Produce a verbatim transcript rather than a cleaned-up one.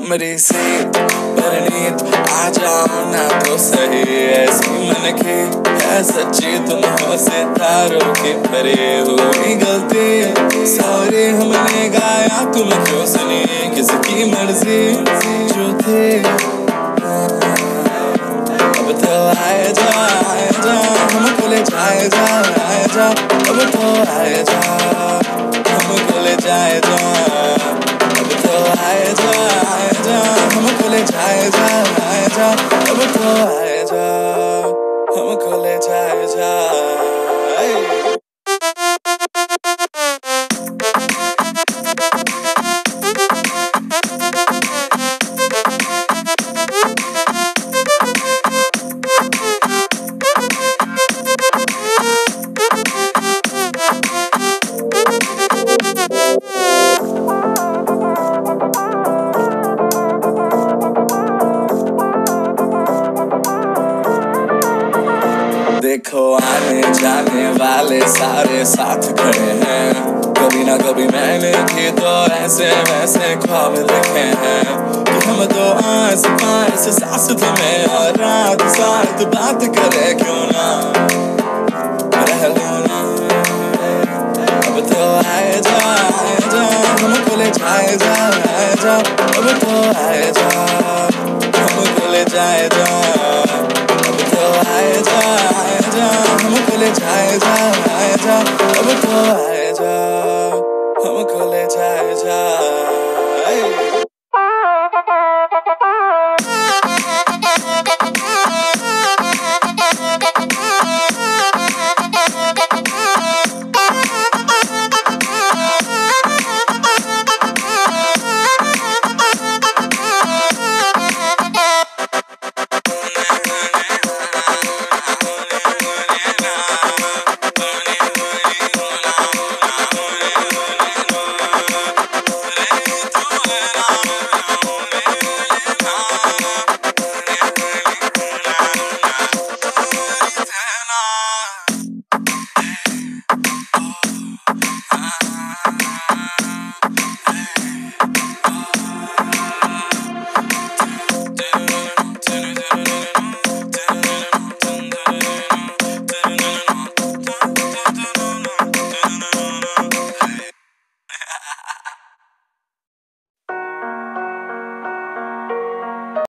हमरी से परनीत आ जाओ ना तो सही, ऐसी मन की है सच्ची तुम हो सितारों की परे, हुई गलती सॉरी हमने गाया तुम क्यों सुनी, किसकी मर्जी जो थे। अब तो आए जा आए जा हमको ले जाए जा आए जा, अब तो आए जा हमको ले जाए जा, अब तो आए जा आए जा हमको ले जाए जा आए जा, अब तो आए जा हमको ले जाए जा। देखो आने जाने वाले सारे साथ खड़े हैं, कभी ना कभी मैंने भी तो ऐसे वैसे ख्वाब देखे हैं कि हम तो आस पास सास तुम्हें और रात साथ बात करे क्यों ना रह लो ना। अब तो आए जा आए जा हमको ले जाए जा आए जा, अब तो आए जा हमको ले जाए जा, अब तो आए जा आए जा हमको ले जाए जा आए जा, अब तो आए